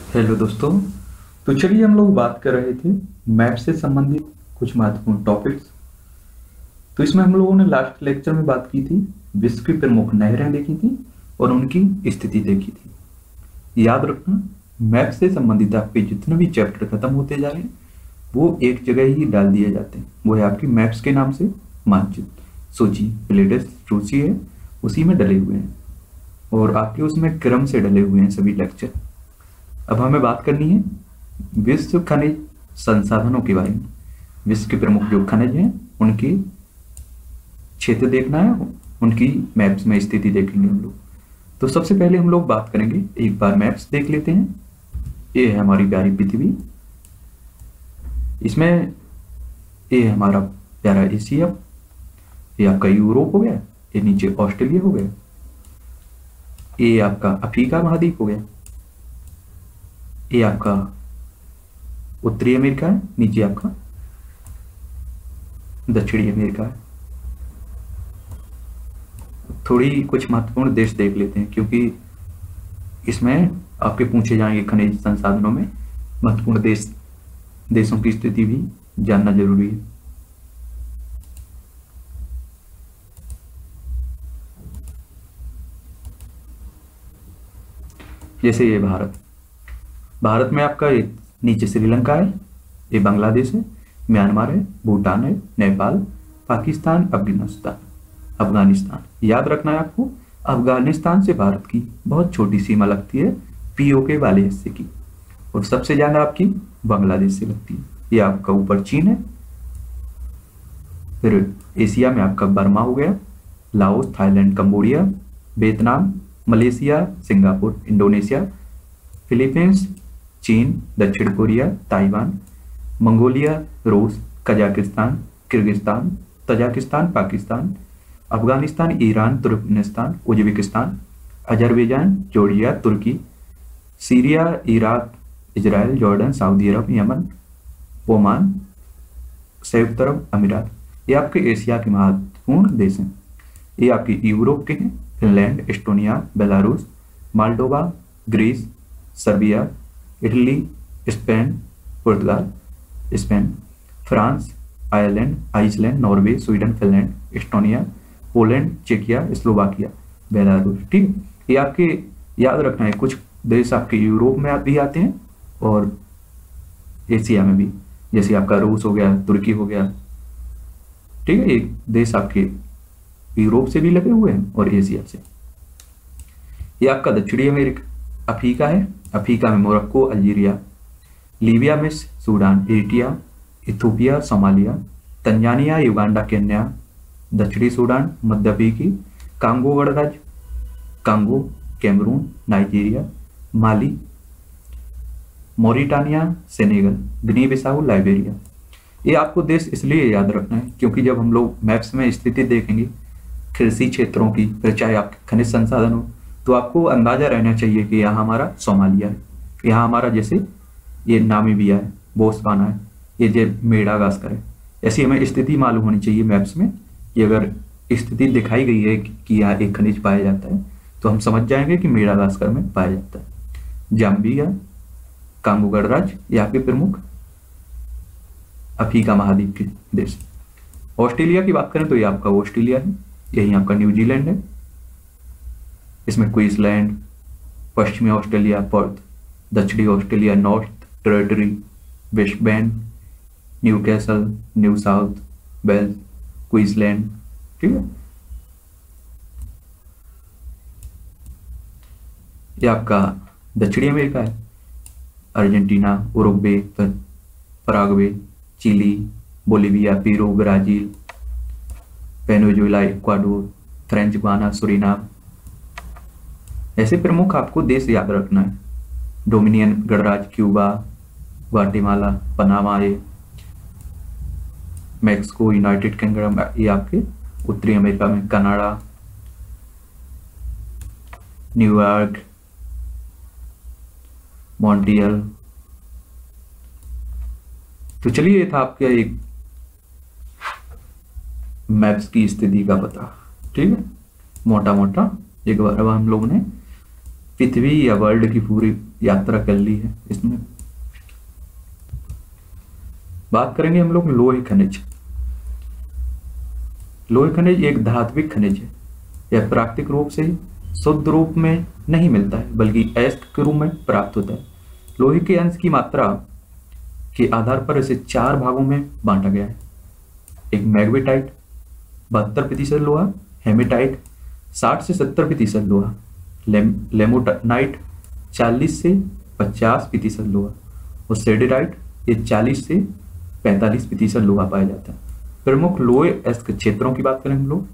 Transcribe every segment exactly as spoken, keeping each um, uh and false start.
Hello दोस्तों। तो चलिए हम लोग बात कर रहे थे मैप से संबंधित कुछ महत्वपूर्ण टॉपिक्स। तो इसमें हम लोगों ने लास्ट लेक्चर में बात की थी, विश्व की प्रमुख नहरें देखी थी और उनकी स्थिति देखी थी। याद रखना, मैप से संबंधित आपके जितने भी चैप्टर खत्म होते जा रहे हैं वो एक जगह ही डाल दिए जाते हैं। वो है आपकी मैप्स के नाम से मानचित्र, सूची, प्लेलिस्ट सूची है, उसी में डले हुए हैं और आपके उसमें क्रम से डले हुए हैं सभी लेक्चर। अब हमें बात करनी है विश्व खनिज संसाधनों के बारे में। विश्व के प्रमुख जो खनिज हैं उनकी क्षेत्र देखना है, उनकी मैप्स में स्थिति देखेंगे हम लोग। तो सबसे पहले हम लोग बात करेंगे, एक बार मैप्स देख लेते हैं। ये है हमारी प्यारी पृथ्वी, इसमें ये है हमारा प्यारा एशिया, ये आपका यूरोप हो गया, ये नीचे ऑस्ट्रेलिया हो गया, ये आपका अफ्रीका महाद्वीप हो गया, ये आपका उत्तरी अमेरिका है, नीचे आपका दक्षिणी अमेरिका है। थोड़ी कुछ महत्वपूर्ण देश देख लेते हैं क्योंकि इसमें आपके पूछे जाएंगे खनिज संसाधनों में महत्वपूर्ण देश, देशों की स्थिति भी जानना जरूरी है। जैसे ये भारत, भारत में आपका ये नीचे श्रीलंका है, ये बांग्लादेश है, म्यांमार है, भूटान है, नेपाल, पाकिस्तान, अफगानिस्तान अफगानिस्तान याद रखना है आपको, अफगानिस्तान से भारत की बहुत छोटी सीमा लगती है पीओके वाले हिस्से की, और सबसे ज्यादा आपकी बांग्लादेश से लगती है। ये आपका ऊपर चीन है, फिर एशिया में आपका बर्मा हो गया, Laos, Thailand, Cambodia, Vietnam, Malaysia, Singapore, Indonesia, Philippines, चीन, दक्षिण कोरिया, ताइवान, मंगोलिया, रूस, Kazakhstan, Kyrgyzstan, Tajikistan, Pakistan, Afghanistan, Iran, Turkmenistan, Uzbekistan, Azerbaijan, Georgia, तुर्की, Syria, Iraq, Israel, Jordan, Saudi Arab, Yemen, Oman, संयुक्त अरब अमीरात। ये आपके एशिया के महत्वपूर्ण देश हैं। ये आपके यूरोप के हैं, Finland, Estonia, Belarus, Moldova, Greece, Serbia, Italy, Spain, पुर्तगाल, Spain, France, Ireland, Iceland, Norway, Sweden, Finland, Estonia, Poland, चेकिया, स्लोवाकिया, बेलारूस। ठीक, ये आपके याद रखना है, कुछ देश आपके यूरोप में भी आते हैं और एशिया में भी, जैसे आपका रूस हो गया, तुर्की हो गया। ठीक है, एक देश आपके यूरोप से भी लगे हुए हैं और एशिया से। ये आपका दक्षिणी अमेरिका अफ्रीका है, अफ्रीका में मोरक्को, अल्जीरिया, लीबिया में Sudan, Eritrea, Ethiopia, Somalia, Tanzania, Uganda, Kenya, दक्षिणी सूडान, मध्य अफ्रीकी, कांगो गणराज्य, Congo, Cameroon, Nigeria, Mali, Mauritania, Senegal, Guinea Bissau, Liberia. ये आपको देश इसलिए याद रखना है क्योंकि जब हम लोग मैप्स में स्थिति देखेंगे कृषि क्षेत्रों की, फिर चाहे आपके खनिज संसाधन हो, तो आपको अंदाजा रहना चाहिए कि यहाँ हमारा सोमालिया है, यहाँ हमारा जैसे ये नामीबिया है, बोत्सवाना है, ये जे मेडागास्कर है। ऐसी हमें स्थिति मालूम होनी चाहिए मैप्स में कि अगर स्थिति दिखाई गई है कि यहाँ एक खनिज पाया जाता है तो हम समझ जाएंगे कि मेडागास्कर में पाया जाता है। जाम्बिया, कांगो गणराज्य, यहाँ के प्रमुख अफ्रीका महाद्वीप के देश। ऑस्ट्रेलिया की बात करें तो ये आपका ऑस्ट्रेलिया है, यही आपका न्यूजीलैंड है, इसमें क्वींसलैंड, पश्चिमी ऑस्ट्रेलिया, पर्थ, दक्षिणी Australia, North Territory, West band, Newcastle, New South Wales, Queensland. ठीक है, ये आपका दक्षिणी अमेरिका है, Argentina, Uruguay, Paraguay, Chile, Bolivia, Peru, Brazil, Venezuela, Ecuador, French Guiana, Suriname. ऐसे प्रमुख आपको देश याद रखना है। डोमिनियन गणराज्य, क्यूबा, ग्वाटेमाला, पनामा, ये मैक्सिको, यूनाइटेड किंगडम, ये आपके उत्तरी अमेरिका में, कनाडा, न्यूयॉर्क, मॉन्ट्रियल। तो चलिए, ये था आपका एक मैप्स की स्थिति का पता। ठीक है, मोटा मोटा एक बार अब हम लोगों ने पृथ्वी या वर्ल्ड की पूरी यात्रा कर ली है इसमें। बात करेंगे हम लोग लोहे खनिज। लोहे खनिज एक धात्विक खनिज है। यह प्राकृतिक रूप से शुद्ध रूप में नहीं मिलता है बल्कि अयस्क के रूप में प्राप्त होता है। लोहे के अंश की मात्रा के आधार पर इसे चार भागों में बांटा गया है। एक मैग्नेटाइट बहत्तर प्रतिशत लोहा, हेमेटाइट साठ से सत्तर प्रतिशत लोहा, लेम, लेमोनाइट चालीस से पचास प्रतिशत लोहा और सेडेराइट ये चालीस से पैंतालीस प्रतिशत लोहा पाया जाता है। प्रमुख लोहे अयस्क क्षेत्रों की बात करें हम लोग,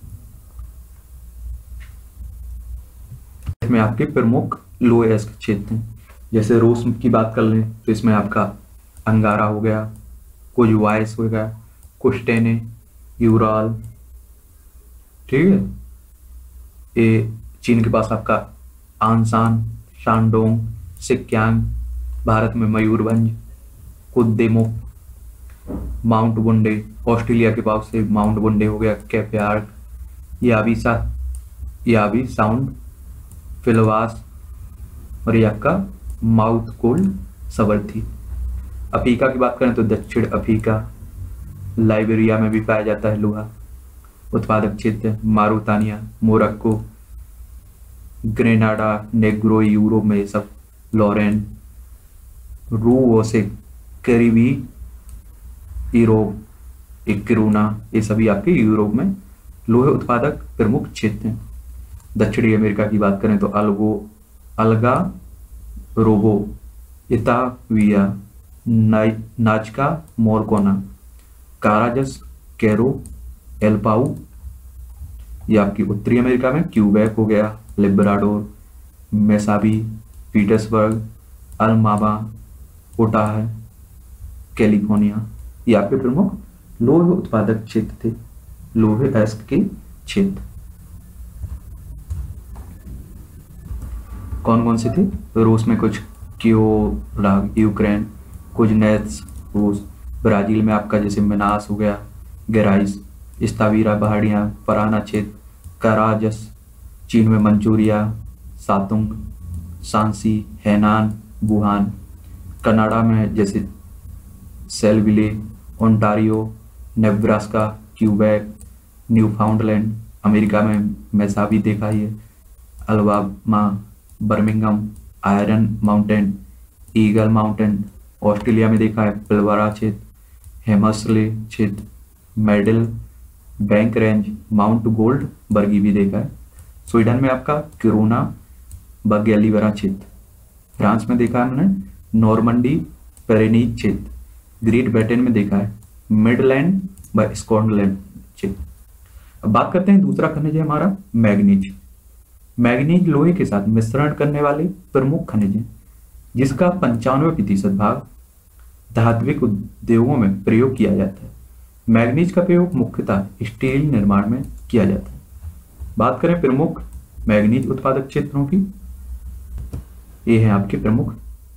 इसमें आपके प्रमुख लोहे अयस्क क्षेत्र हैं। जैसे रूस की बात कर लें तो इसमें आपका अंगारा हो गया, कुछ वायस हो गया, कुश्टेने, यूराल, ठीक है। ये चीन के पास आपका आनसान, शानडोंग, सिक्यांग, भारत में मयूरभंज, कुद्रेमुख, माउंट बुंडे, ऑस्ट्रेलिया के पास से माउंट बुंडे हो गया, कैप्यार्क, यावी सा यावी साउंड, फिलवास और ये आपका माउथ कोल्ड सबर्थी। अफ्रीका की बात करें तो दक्षिण अफ्रीका, लाइबेरिया में भी पाया जाता है लोहा। उत्पादक क्षेत्र Mauritania, Morocco, Grenada, Negro, Europe में ये सब, लॉरेन, रू से कैरिबी, यूरोप, किरूना, ये सभी आपके यूरोप में लोहे उत्पादक प्रमुख क्षेत्र हैं। दक्षिणी अमेरिका की बात करें तो अल्गो अलगा रोबो, इताविया, नाजका, मोरकोना, काराजस, कैरो, एल्पाउ। ये आपकी उत्तरी अमेरिका में क्यूबेक हो गया, लिब्राडोर, मेसाबी, पीटर्सबर्ग, अल्माबा, ओटाह, कैलिफोर्निया। ये आपके प्रमुख लोहे उत्पादक क्षेत्र थे, लोहे अयस्क के क्षेत्र। कौन कौन से थे? रूस में कुछ क्योराग, यूक्रेन, कुछ नेत्स रूस, ब्राजील में आपका जैसे मिनास हो गया, गेराइस, इस्तावीरा पहाड़ियाँ, पराना क्षेत्र, कराजस, चीन में मंचूरिया, सातुंग, सांसी, हैनान, वुहान, कनाडा में जैसे सेलविले, Ontario, Nebraska, Quebec, Newfoundland, America में मेसाबी देखा ही है, Alabama, Birmingham, iron mountain, eagle mountain, Australia में देखा है पिलबरा क्षेत्र, हेमसले क्षेत्र, मेडल, बैंक रेंज, माउंट गोल्ड बर्गी भी देखा है। स्वीडन में आपका किरोना, बगेलीवरा क्षेत्र, फ्रांस में देखा है हमने नॉर्मंडी, पेरेनीज क्षेत्र, ग्रेट ब्रिटेन में देखा है मिडलैंड व स्कॉटलैंड क्षेत्र। अब बात करते हैं दूसरा खनिज है हमारा मैग्नीज। मैग्नीज लोहे के साथ मिश्रण करने वाले प्रमुख खनिज है, जिसका पंचानवे प्रतिशत भाग धात्विक उद्योगों में प्रयोग किया जाता है। मैग्नीज का प्रयोग मुख्यतः स्टील निर्माण में किया जाता है। बात करें प्रमुख मैग्नीज उत्पादक क्षेत्रों की, ये है आपके प्रमुख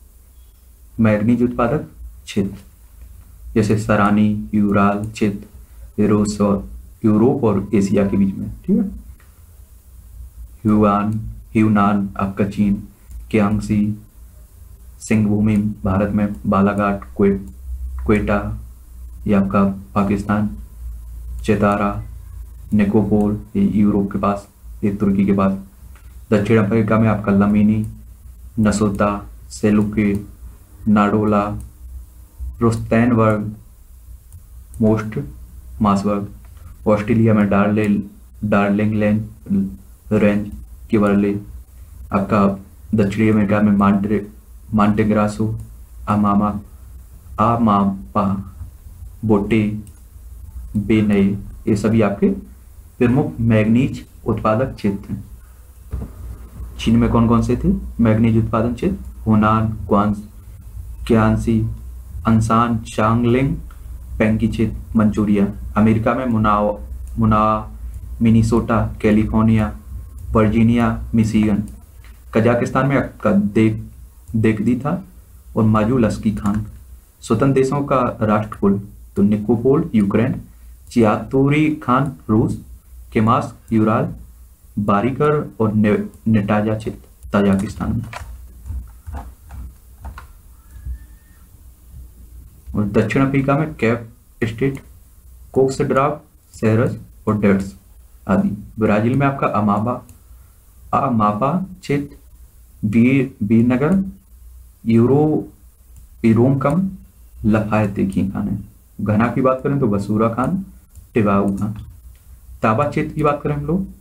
मैग्नीज उत्पादक क्षेत्र, जैसे सरानी, यूराल क्षेत्र, रूस और यूरोप और एशिया के बीच में, ठीक है। ह्यूआन, ह्यूनान आपका चीन, क्यांगसी, सिंहभूमि भारत में, बालाघाट, क्वेट क्वेटा ये आपका पाकिस्तान, चेतारा, निकोपोल ये यूरोप के पास, ये तुर्की के पास। दक्षिण अफ्रीका में आपका लमीनी, नसोता, सेलुके, नाडोला, रुस्तेनबर्ग, मोस्ट मासबर्ग। ऑस्ट्रेलिया में डार्ले डार्लिंगलैंड रेंज, किवरले। आपका दक्षिणी अमेरिका में मांटे मांटेग्रासो, अमामा, आमापा, बोटे, बेनए, ये सभी आपके प्रमुख मैग्नीज उत्पादक क्षेत्र हैं। चीन में कौन कौन से थे मैग्नीज उत्पादन क्षेत्र? हुनान, क्वांस, क्यांसी, अंसान, चांगलिंग, पेंगी क्षेत्र, मंचूरिया। अमेरिका में मुनाव मुना Minnesota, California, Virginia, Michigan. Kazakhstan में आपका देख देखदी था और माजुलस्की खान। स्वतंत्र देशों का राष्ट्रकुल तो निकोपोल यूक्रेन, चियातुरी खान रूस, केमास यूराल, बारिकर और ने, नेटाजा क्षेत्र। ताजिकिस्तान में। और दक्षिण अफ्रीका में कैप स्टेट, कोक्सड्राफ, सेरस और डेट्स आदि। ब्राजील में आपका अमाबा अमापा क्षेत्र, वीर वीरनगर, यूरो इरोमकम, लफायते की खान है। घना की बात करें तो बसूरा खान, टिवाऊ खान। तांबा क्षेत्र की बात करें हम लोग,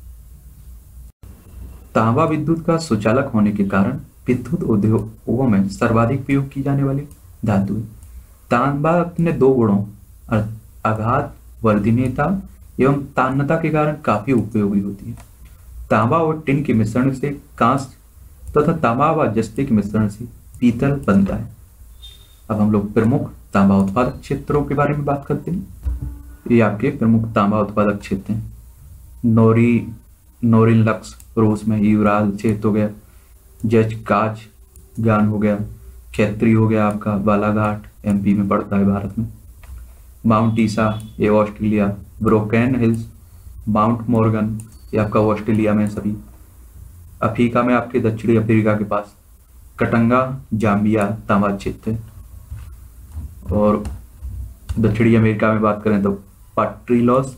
तांबा विद्युत का सुचालक होने के कारण विद्युत उद्योगों में सर्वाधिक प्रयोग की जाने वाली धातु है। तांबा अपने दो गुणों आघात वर्धनीयता एवं तान्यता के कारण काफी उपयोगी होती है। तांबा और टिन के मिश्रण से कांस्य तथा तांबा व जस्ते के मिश्रण से पीतल बनता है। अब हम लोग प्रमुख तांबा उत्पादक क्षेत्रों के बारे में बात करते हैं। ये आपके प्रमुख तांबा उत्पादक क्षेत्र हैं। नोरी नोरिनलक्स रूस में, यूराल क्षेत्र हो गया, जज काज गान हो गया, खैत्री हो गया आपका, बालाघाट एमपी में पड़ता है भारत में, माउंट ईसा ये Australia, Broken Hills, mount Morgan ये आपका ऑस्ट्रेलिया में सभी। अफ्रीका में आपके दक्षिणी अफ्रीका के पास कटंगा जाम्बिया तांबा क्षेत्र है। और दक्षिणी अमेरिका में बात करें तो पाट्रिलॉस,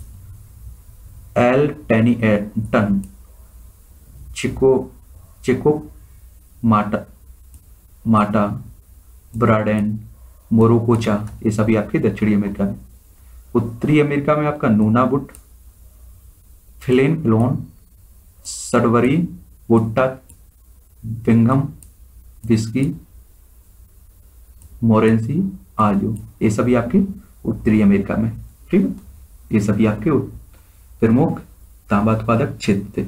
एल टेनिएटन, चिको चिको माटा माटा ब्राडेन, मोरोकोचा ये सभी आपके दक्षिणी अमेरिका में। उत्तरी अमेरिका में आपका नूनाबुट, फिलेन फ्लोन, सडवरी, वुट्टा, बिंगम, विस्की, मोरेंसी, आजो ये सभी आपके उत्तरी अमेरिका में। ठीक है, ये सभी आपके प्रमुख तांबा उत्पादक क्षेत्र थे।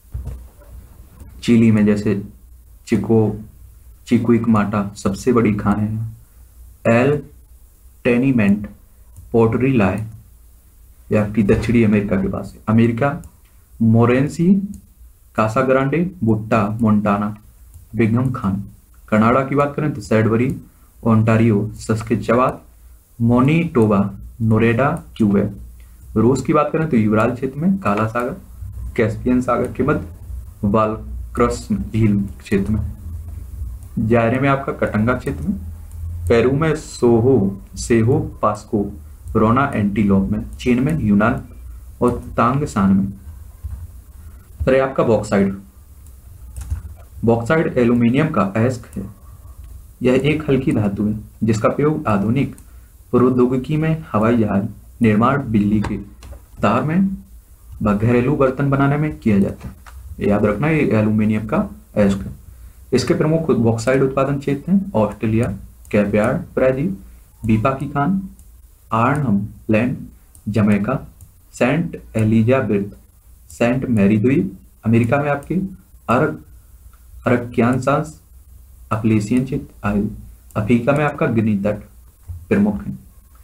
चिली में जैसे चिको चिक्विकमाटा सबसे बड़ी खान है। एल टेनीमेंट, पोर्टरी लाए ये आपकी दक्षिणी अमेरिका के पास है। अमेरिका मोरेंसी, कासा ग्रांडे, बुट्टा, मोन्टाना, बिंघम खान। कनाडा की बात करें तो सैडबरी, ओंटारियो, सस्केचवान, मोनीटोबा, नोरेडा, क्यूबेक। रूस की बात करें तो यूराल क्षेत्र में काला सागर, कैस्पियन सागर के मध्य वालक्रस झील क्षेत्र में। जायरे में आपका कटंगा क्षेत्र में, पेरू में सोहो सेहो पास्को, रोना एंटीलोप में, चीन में यूनान और तांगसान में। फिर आपका बॉक्साइड बॉक्साइड एल्यूमिनियम का अयस्क है। यह एक हल्की धातु है जिसका प्रयोग आधुनिक प्रौद्योगिकी में हवाई जहाज निर्माण, बिजली के तार में व घरेलू बर्तन बनाने में किया जाता है। याद रखना ये एल्यूमिनियम का अयस्क है। इसके प्रमुख बॉक्साइड उत्पादन क्षेत्र हैं ऑस्ट्रेलिया, कैप यार्ड, ब्राजील, बीपा की खान, Arnhem Land, Jamaica, Saint Elizabeth, Saint Mary द्वीप। अमेरिका में आपके अरक अरकानसास, अपलेशियन क्षेत्र आयु। अफ्रीका में आपका गिनी तट प्रमुख है।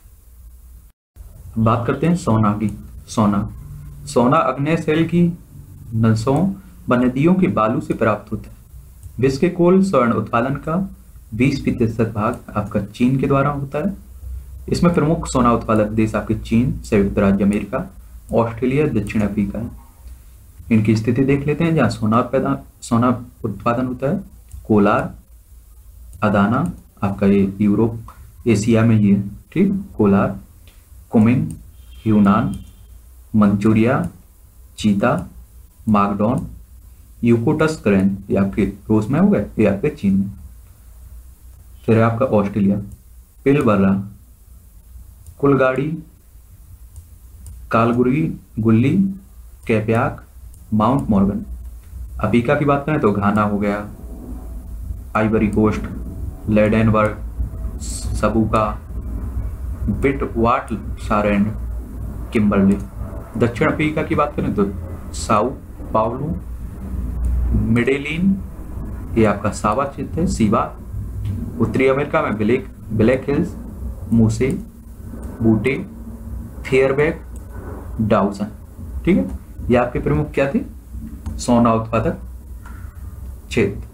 बात करते हैं सोना की। सोना सोना अग्नेय शैल की नसों व नदियों के बालू से प्राप्त होता है। विश्व के कुल स्वर्ण उत्पादन का बीस प्रतिशत भाग आपका चीन के द्वारा होता है। इसमें प्रमुख सोना उत्पादक देश आपके चीन, संयुक्त राज्य अमेरिका, ऑस्ट्रेलिया, दक्षिण अफ्रीका है। इनकी स्थिति देख लेते हैं। जहाँ सोना पैदा सोना उत्पादन होता है, कोलार, अदाना आपका ये यूरोप एशिया में ही है। ठीक, कोलार, कुमिंग, यूनान, मंचूरिया, चीता, मागडोन, यूकोटस करेन ये आपके रूस में हो गए, ये आपके चीन में। फिर आपका ऑस्ट्रेलिया पिलबर्रा, कुलगाड़ी, कालगुरी, गुल्ली, कैप्याक, माउंट मॉर्गन। अफ्रीका की बात करें तो घाना हो गया, आइवरी कोस्ट, लेडेनबर्ग, सबूका, बिट वाट सारेंड, किम्बरले। दक्षिण अफ्रीका की बात करें तो साउ पाउलो, मिडेलिन ये आपका सावा क्षेत्र है, सीवा। उत्तरी अमेरिका में ब्लैक ब्लैक हिल्स, मूसे, बूटे, फेयरबैक, डाउसन। ठीक है, ये आपके प्रमुख क्या थे सोना उत्पादक क्षेत्र।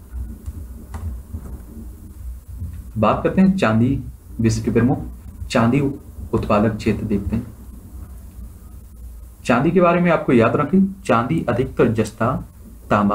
बात करते हैं चांदी। विश्व के प्रमुख चांदी उत्पादक क्षेत्र देखते हैं। चांदी के बारे में आपको याद रखें, चांदी अधिकतर जस्ता, तांबा,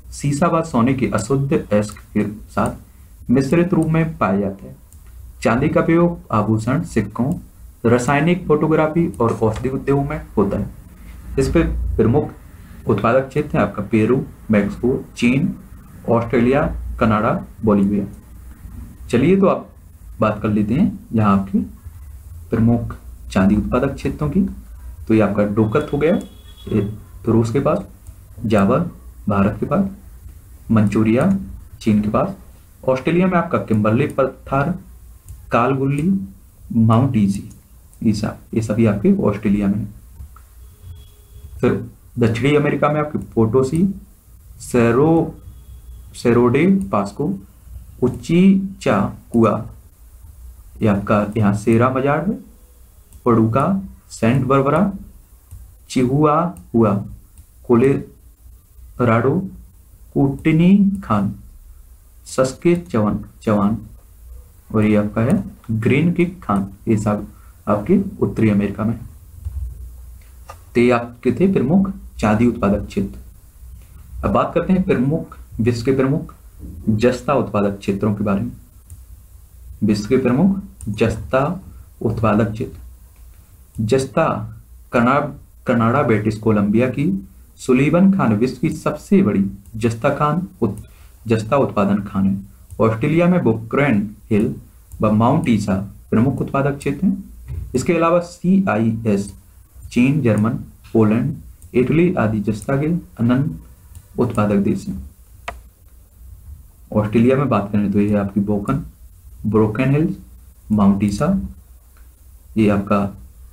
सीसा व सोने के अशुद्ध अयस्क के साथ मिश्रित रूप में पाया जाता है। चांदी का प्रयोग आभूषण, सिक्कों, रासायनिक फोटोग्राफी और औषधि उद्योगों में होता है। इस पे प्रमुख उत्पादक क्षेत्र है आपका पेरू, मैक्सिको, चीन, ऑस्ट्रेलिया, कनाडा, बोलीविया। चलिए तो आप बात कर लेते हैं यहाँ आपके प्रमुख चांदी उत्पादक क्षेत्रों की। तो ये आपका डोकत हो गया, ये तो रूस के पास, जावर भारत के पास, मंचूरिया चीन के पास, ऑस्ट्रेलिया में आपका किम्बरले पठार, कालगुल्ली, माउंट ईजी, ईसा, ये सभी आपके ऑस्ट्रेलिया में। फिर दक्षिणी अमेरिका में आपके पोटोसी, सेरो सेरोडे पास्को, उच्चीचा कुआ, ये आपका यहाँ सेरा मजार है, पडुका, सेंट बर्बरा, चिहुआ हुआ, कोलेराडो, कुटनी खान, सस्के चवन चवान, और ये आपका है ग्रीन किक खान। ये सब आपके उत्तरी अमेरिका में। तो ये आपके थे प्रमुख चांदी उत्पादक क्षेत्र। अब बात करते हैं प्रमुख विश्व के प्रमुख जस्ता उत्पादक क्षेत्रों के बारे में। विश्व के प्रमुख जस्ता उत्पादक क्षेत्र। जस्ता कनाडा, ब्रिटिश कोलंबिया की सुलीवन खान विश्व की सबसे बड़ी जस्ता खान उत, जस्ता उत्पादन खान है। ऑस्ट्रेलिया में बुक्रेन हिल व माउंट ईसा प्रमुख उत्पादक क्षेत्र हैं। इसके अलावा सी आई एस, चीन, जर्मन, पोलैंड, इटली आदि जस्ता के अनंत उत्पादक देश हैं। ऑस्ट्रेलिया में बात करें तो ये आपकी बोकन ब्रोकन हिल्स, माउंट ईसा, ये आपका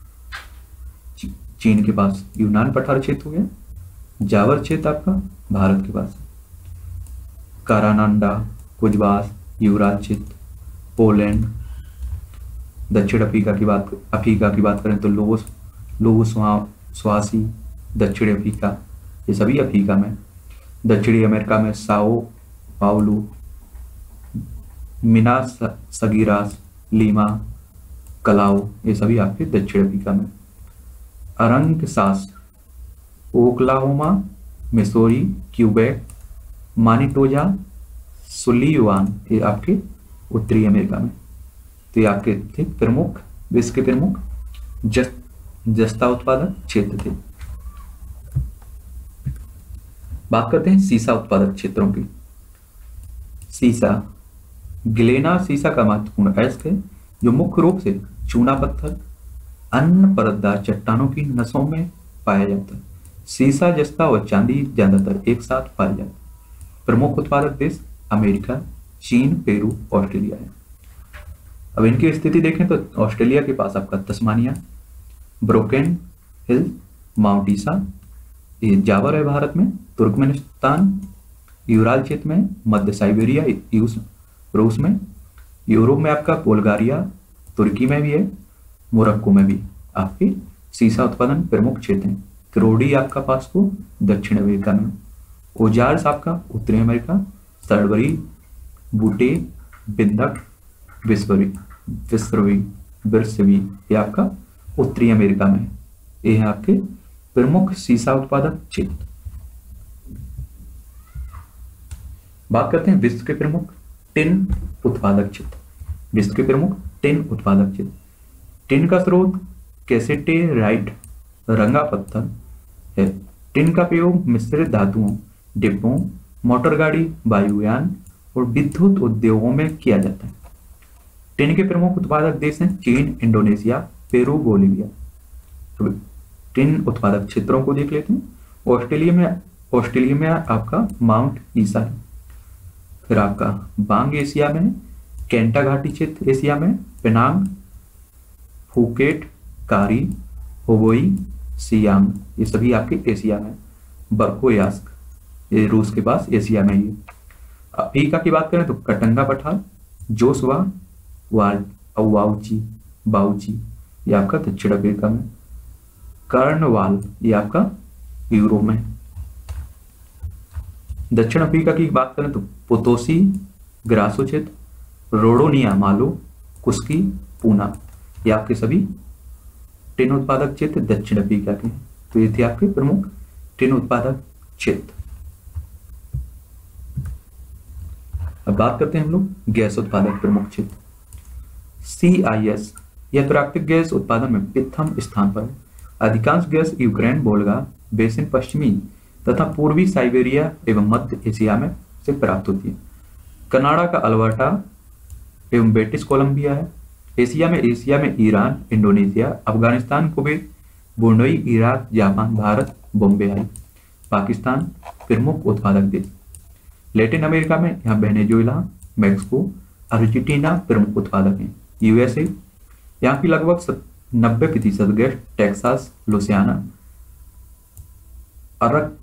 चीन के पास यूनान पठार क्षेत्र हो गया। जावर क्षेत्र आपका भारत के पास, कारानांडा, कुजबास, युवराज क्षेत्र, पोलैंड। दक्षिण अफ्रीका की बात अफ्रीका की बात करें तो लोस लोह स्वासी, दक्षिण अफ्रीका, ये सभी अफ्रीका में। दक्षिणी अमेरिका में साओ पाउलो, मिनास सगीरास, लीमा, कलाओ, ये सभी आपके दक्षिण अफ्रीका में। अरंगसास, Oklahoma, Missouri, Quebec, Manitoba, Sullivan, ये आपके उत्तरी अमेरिका में। तो ये आपके थे प्रमुख विश्व के प्रमुख जस, जस्ता उत्पादक क्षेत्र थे। बात करते हैं सीसा उत्पादक क्षेत्रों की। सीसा, ग्लेना सीसा का महत्वपूर्ण अयस्क है जो मुख्य रूप से चूना पत्थर, अन्य परतदार चट्टानों की नसों में पाया जाता है। सीसा, जस्ता और चांदी ज्यादातर एक साथ पाए जाते हैं। प्रमुख उत्पादक देश अमेरिका, चीन, पेरू, ऑस्ट्रेलिया है। अब इनकी स्थिति देखें तो ऑस्ट्रेलिया के पास आपका Tasmania, Broken Hill, mount Isa, ये जावर है भारत में, तुर्कमेनिस्तान, यूराल क्षेत्र में, मध्य साइबेरिया रूस में, यूरोप में आपका बुल्गारिया, तुर्की में भी है, मोरक्को में भी आपके सीसा उत्पादन प्रमुख क्षेत्र हैं। क्रोडी आपका पास को दक्षिण अमेरिका में, ओजार्स आपका उत्तरी अमेरिका, सड़वरी, बूटे, बिंदक, विस्वरी विस्रवी बिरसवी, ये आपका उत्तरी अमेरिका में। ये है आपके प्रमुख सीसा उत्पादक क्षेत्र। बात करते हैं विश्व के प्रमुख टिन उत्पादक क्षेत्र। विश्व के प्रमुख टिन उत्पादक क्षेत्र। टिन का स्रोत कैसेटेराइट रंगा पत्थर है। टिन का प्रयोग मिश्रित धातुओं, डिब्बों, मोटर गाड़ी, वायुयान और विद्युत उद्योगों में किया जाता है। टिन के प्रमुख उत्पादक देश हैं चीन, इंडोनेशिया, पेरू, बोलीविया। तो टिन उत्पादक क्षेत्रों को देख लेते हैं। ऑस्ट्रेलिया में ऑस्ट्रेलिया में आपका माउंट ईसा है। फिर आपका बांग एशिया में, कैंटा घाटी क्षेत्र एशिया में, पेनांग, फुकेट, कारी, होगोई, सियांग, ये सभी आपके एशिया में। बर्कोयास्क, ये रूस के पास एशिया में ही। अफ्रीका की बात करें तो कटंगा पठार, जोशवा, वाल वाउची बाउची, ये आपका दक्षिण अफ्रीका में। कर्नवाल, ये आपका यूरोप में। दक्षिण अफ्रीका की बात करें तो पोतोसी, ग्रासो क्षेत्र, रोडोनिया, मालो, कुस्की, पूना, ये आपके सभी टिन उत्पादक क्षेत्र दक्षिण अफ्रीका के। तो ये थे आपके प्रमुख टिन उत्पादक क्षेत्र। अब बात करते हैं हम लोग गैस उत्पादक प्रमुख क्षेत्र। सी आई एस यह प्राकृतिक गैस उत्पादन में प्रथम स्थान पर है। अधिकांश गैस यूक्रेन, वोल्गा बेसिन, पश्चिमी तथा पूर्वी साइबेरिया एवं मध्य एशिया में से प्राप्त होती है। कनाडा का अल्बर्टा एवं ब्रिटिश कोलंबिया है। एशिया में एशिया में Iran, Indonesia, Afghanistan, Kuwait, Brunei, Iraq, Japan, Bharat, Bombay, Pakistan प्रमुख उत्पादक देश। लैटिन अमेरिका में यहाँ वेनेजुएला, मैक्सिको, अर्जेंटीना प्रमुख उत्पादक हैं। यूएसए यहाँ की लगभग नब्बे प्रतिशत गैस टेक्सास, लुसियाना, अरक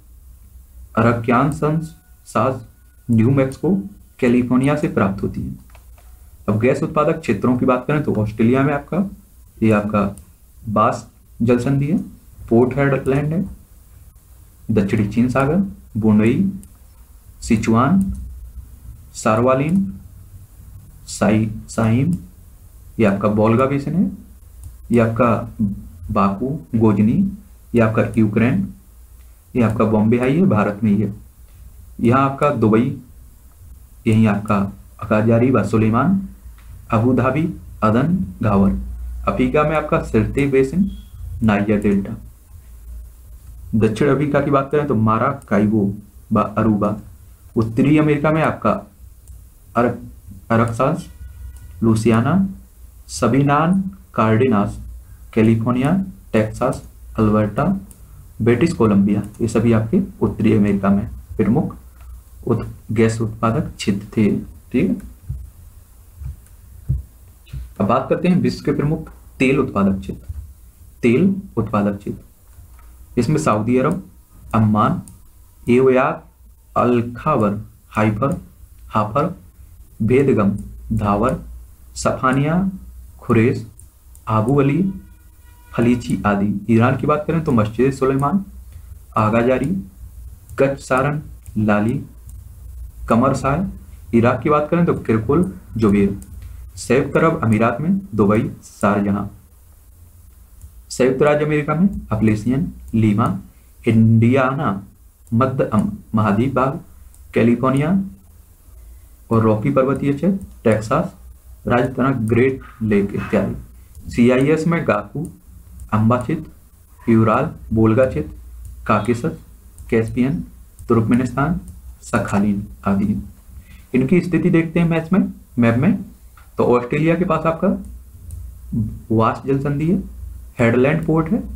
अरकानसास, न्यू मैक्सिको, कैलिफोर्निया से प्राप्त होती है। अब गैस उत्पादक क्षेत्रों की बात करें तो ऑस्ट्रेलिया में आपका ये आपका बास जल संधि है, पोर्ट हेडलैंड है, दक्षिणी चीन सागर, ब्रुनई, सिचुआन, सार्वालिन, साई साइम, ये आपका वोल्गा बेसिन है, ये आपका बाकू, गोजनी, ये आपका यूक्रेन, ये आपका बॉम्बे हाई है, भारत में ही है। यहाँ आपका दुबई, यही आपका अकाजारी व सुलेमान, अबू धाबी, अदन, गावर। अफ्रीका में आपका सिरते बेसिन, नाइजर डेल्टा। दक्षिण अफ्रीका की बात करें तो माराकाइबो व अरूबा। उत्तरी अमेरिका में आपका अरक अरकानसास, लुसियाना, सबिनान, कार्डिनास, California, Texas, Alberta, British Columbia, ये सभी आपके उत्तरी अमेरिका में प्रमुख उत, गैस उत्पादक क्षेत्र थे। ठीक है, अब बात करते हैं विश्व के प्रमुख तेल उत्पादक क्षेत्र। तेल उत्पादक क्षेत्र इसमें सऊदी अरब, अम्मान, एवयात, अल-खाबर, हाइफर, हाफर, बेदगम, धावर, सफानिया, खुरेस, आबू अली, फलीची आदि। ईरान की बात करें तो मस्जिद सुलेमान, आगाजारी, कच सारन, लाली, कमरसाय। इराक की बात करें तो किरकुल, जुबैर। संयुक्त अरब अमीरात में दुबई, शारजहां। संयुक्त राज्य अमेरिका में अपलेसियन, लीमा, इंडियाना, मध्य महाद्वीप भाग, कैलिफोर्निया और रॉकी पर्वतीय क्षेत्र, टेक्सास, राजस्थान, ग्रेट लेक इत्यादि। सी आई एस में गाकू, अम्बा क्षेत्र, यूराल, वोल्गा क्षेत्र, काकेशस, कैस्पियन, तुर्कमेनिस्तान, सखालिन आदि। इनकी स्थिति देखते हैं मैच में मैप में तो ऑस्ट्रेलिया के पास आपका वास्ट जल संधि है, हेडलैंड पोर्ट है,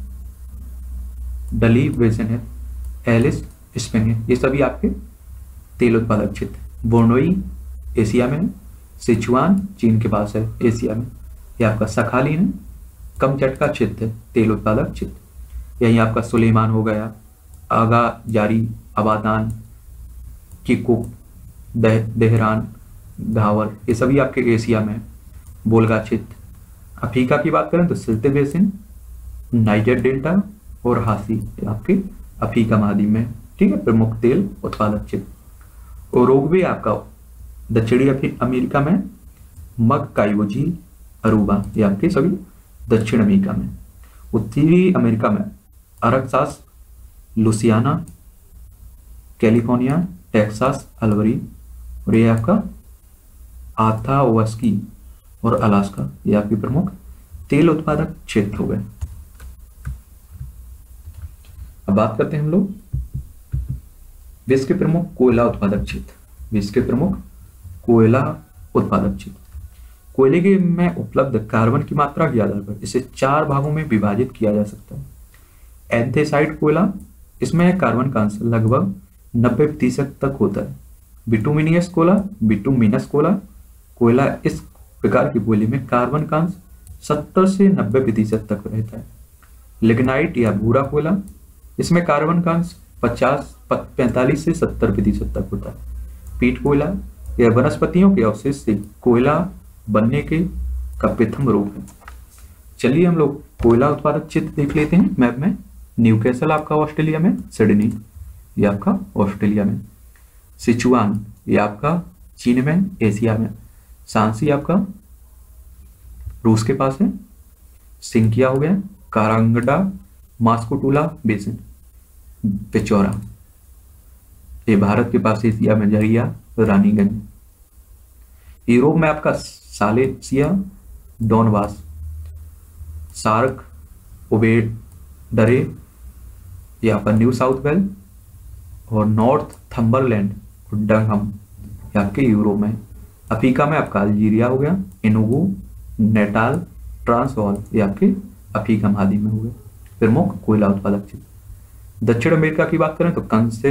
डली बेसिन है, एलिस स्पेन है, ये सभी आपके तेल उत्पादक क्षेत्र। बोर्नोई एशिया में है, सिचुआन चीन के पास है एशिया में, ये आपका सखालिन है, कमचटका क्षेत्र है तेल उत्पादक क्षेत्र। यही आपका सुलेमान हो गया, आगा जारी, अबादान, किकुक, दह, देहरान, घावर, ये सभी आपके एशिया में। बोल्गा क्षेत्र। अफ्रीका की बात करें तो सिल्ते बेसिन, नाइजर डेल्टा और हासी, ये आपके अफ्रीका महाद्वीप में। ठीक है, प्रमुख तेल उत्पादक क्षेत्र। उरुग्वे आपका दक्षिणी अमेरिका में, मग काइबो झील, अरूबा, ये आपके सभी दक्षिण अमेरिका में। उत्तरी अमेरिका में अरकानसास, लुसियाना, कैलिफोर्निया, टेक्सास, अल्बरी और ये आपका आथावास्की और अलास्का, ये आपके प्रमुख तेल उत्पादक क्षेत्र हो गए। अब बात करते हैं हम लोग विश्व के प्रमुख कोयला उत्पादक क्षेत्र। विश्व के प्रमुख कोयला उत्पादक क्षेत्र। कोयले के में उपलब्ध कार्बन की मात्रा के आधार पर इसे चार भागों में विभाजित किया जा सकता है। एंथेसाइट कोयला, इसमें कार्बन का अंश लगभग नब्बे प्रतिशत तक होता है। बिटुमिनियस कोयला, बिटुमिनस कोयला कोयला इस प्रकार की कोयले में कार्बन का अंश सत्तर से नब्बे प्रतिशत तक रहता है। लिग्नाइट या भूरा कोयला, इसमें कार्बन का अंश पचास पैंतालीस से सत्तर प्रतिशत तक होता है। पीट कोयला यह वनस्पतियों के अवशेष से कोयला बनने के का प्रथम रूप है। चलिए हम लोग कोयला उत्पादक क्षेत्र देख लेते हैं मैप में। न्यूकैसल आपका ऑस्ट्रेलिया में, सिडनी ये आपका ऑस्ट्रेलिया में, सिचुआन ये आपका चीन में एशिया में, सांसी आपका रूस के पास है, सिंकिया हो गया, कारांगडा, मास्कोटुला बेसिन, पिचौरा ये भारत के पास एशिया में, जरिया, रानीगंज। यूरोप में आपका सालेसिया, डोनबास, सार्क, उबेडरे, ये आपका न्यू साउथ वेल और नॉर्थ थंबरलैंड और डंगहम ये आपके यूरोप में। अफ्रीका में आपका अल्जीरिया हो गया, इनुगु, नेटाल, ट्रांसवाल ये आपके अफ्रीका महाद्वीप में हो गए प्रमुख कोयला उत्पादक क्षेत्र। दक्षिण अमेरिका की बात करें तो कंसे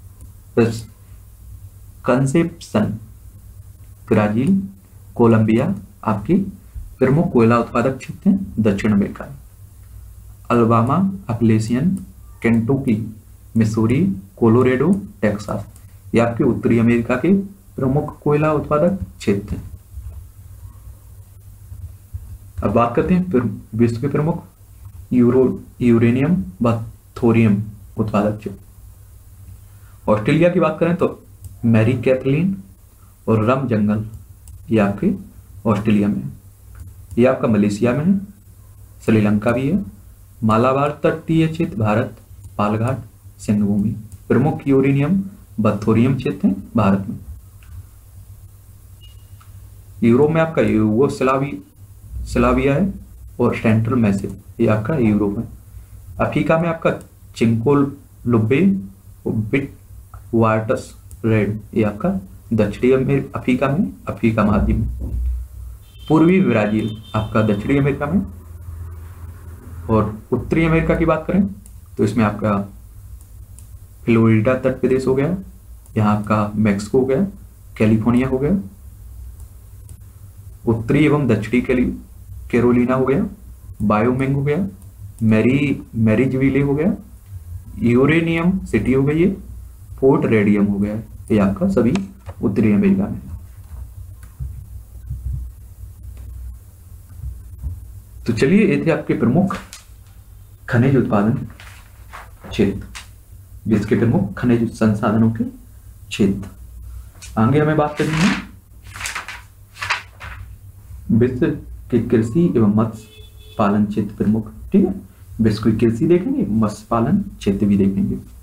कंसेप्शन, ब्राजील, कोलंबिया आपकी प्रमुख कोयला उत्पादक क्षेत्र हैं दक्षिण अमेरिका में। Alabama, Appalachian, Kentucky, Missouri, Colorado, Texas ये आपके उत्तरी अमेरिका के प्रमुख कोयला उत्पादक क्षेत्र हैं। अब बात करते हैं फिर विश्व के प्रमुख यूरो यूरेनियम व थोरियम उत्पादक क्षेत्र। ऑस्ट्रेलिया की बात करें तो मैरी कैथलीन और रम जंगल ये आपके ऑस्ट्रेलिया में है। ये आपका मलेशिया में है, श्रीलंका भी है। मालाबार तटीय क्षेत्र भारत, पालघाट, सिंध भूमि प्रमुख यूरेनियम व थोरियम क्षेत्र हैं भारत में। यूरोप में आपका यूगोस्लावी स्लाविया है और सेंट्रल मैसिव ये आपका यूरोप है। अफ्रीका में आपका चिंकोल लुब्बे और बिट वाटस रेड ये आपका दक्षिणी अफ्रीका में अफ्रीका महाद्वीप में। पूर्वी ब्राजील आपका दक्षिणी अमेरिका में। और उत्तरी अमेरिका की बात करें तो इसमें आपका फ्लोरिडा तट प्रदेश हो गया, यहाँ आपका मैक्सिको हो गया, कैलिफोर्निया हो गया, उत्तरी एवं दक्षिणी कैली कैरोलिना हो गया, बायोमिंग हो गया, मैरी मैरिजविले हो गया, यूरेनियम सिटी हो गई है, फोर्ट रेडियम हो गया। ये आपका सभी उत्तरी अमेरिका में। तो चलिए ये थे आपके प्रमुख खनिज उत्पादन क्षेत्र, विश्व के प्रमुख खनिज संसाधनों के क्षेत्र। आगे हमें बात करनी है विश्व के कृषि एवं मत्स्य पालन क्षेत्र प्रमुख। ठीक है, विश्व की कृषि देखेंगे, मत्स्य पालन क्षेत्र भी देखेंगे।